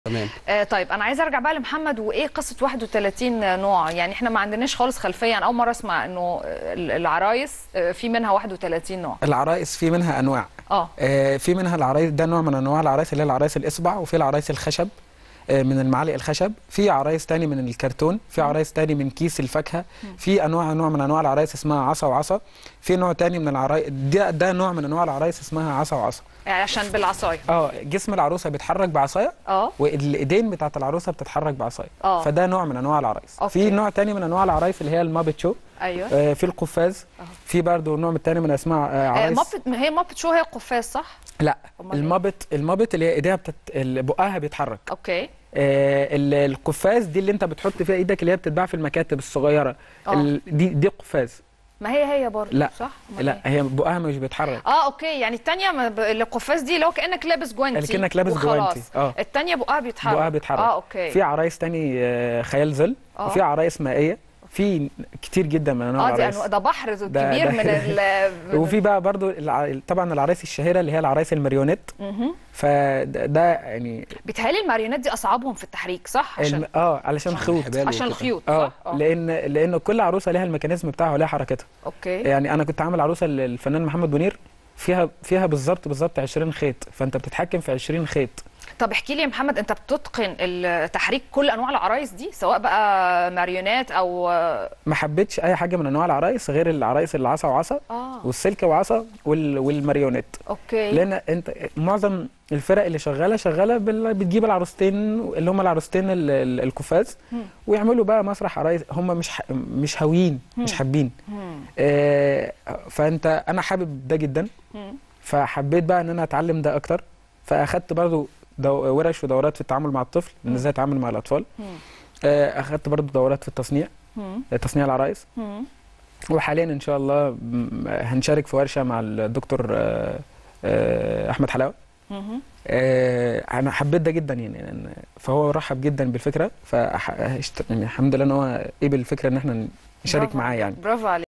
تمام. طيب انا عايزه ارجع بقى لمحمد، وايه قصه 31 نوع؟ يعني احنا ما عندناش خالص خلفيه، انا اول مره اسمع انه العرايس في منها 31 نوع. العرايس في منها انواع. في منها العرايس، ده نوع من انواع العرايس اللي هي العرايس الاصبع، وفي العرايس الخشب من المعالق الخشب، في عرايس تاني من الكرتون، في عرايس تاني من كيس الفاكهه، في نوع من انواع العرايس اسمها عصا وعصا، في نوع تاني من العرايس ده نوع من انواع العرايس اسمها عصا وعصا. يعني عشان بالعصايه جسم العروسه بيتحرك بعصايه، والايدين بتاعت العروسه بتتحرك بعصايه، فده نوع من انواع العرايس. في نوع تاني من انواع العرايس اللي هي المابت شو. ايوه. في القفاز. في برضه نوع تاني من اسماء عرايس. هي مابت شو هي القفاز صح؟ لا، المابت اللي هي ايديها بقها بيتحرك. اوكي. القفاز دي اللي انت بتحط فيها ايدك، اللي هي بتتباع في المكاتب الصغيره. دي قفاز. ما هي برضه لا صح؟ لا، هي بقها مش بيتحرك. اوكي، يعني الثانيه القفاز دي اللي هو كانك لابس جوانتي. كانك لابس جوانتي. الثانيه بقها بيتحرك. اوكي. في عرايس تاني خيال ظل، وفي عرايس مائيه، في كتير جدا من انواع العرايس. ده بحر كبير من وفي بقى برضو طبعا العرايس الشهيره اللي هي العرايس الماريونيت. فده يعني بيتهيألي الماريونيت دي اصعبهم في التحريك صح؟ علشان خيوط. عشان الخيوط صح؟ لان كل عروسه ليها الميكانيزم بتاعها وليها حركتها. اوكي. يعني انا كنت عامل عروسه للفنان محمد منير، فيها بالظبط 20 خيط، فانت بتتحكم في 20 خيط. طب احكي لي يا محمد، انت بتتقن التحريك كل انواع العرايس دي سواء بقى ماريونات او ما حبيتش اي حاجه من انواع العرايس غير العرايس اللي عصا وعصا والسلك وعصا والماريونات. اوكي. لان انت معظم الفرق اللي شغاله بتجيب العروستين اللي هم العروستين القفاز، ويعملوا بقى مسرح عرايس. هم مش هاويين، مش حابين. انا حابب ده جدا، فحبيت بقى ان انا اتعلم ده اكتر، فاخدت برضو ورش ودورات في التعامل مع الطفل، ان ازاي اتعامل مع الاطفال. اخدت برضو دورات في التصنيع العرايس. وحاليا ان شاء الله هنشارك في ورشه مع الدكتور احمد حلاوه. انا حبيت ده جدا يعني، فهو رحب جدا بالفكره، الحمد لله ان هو قبل الفكره ان احنا نشارك معاه يعني. برافو عليك.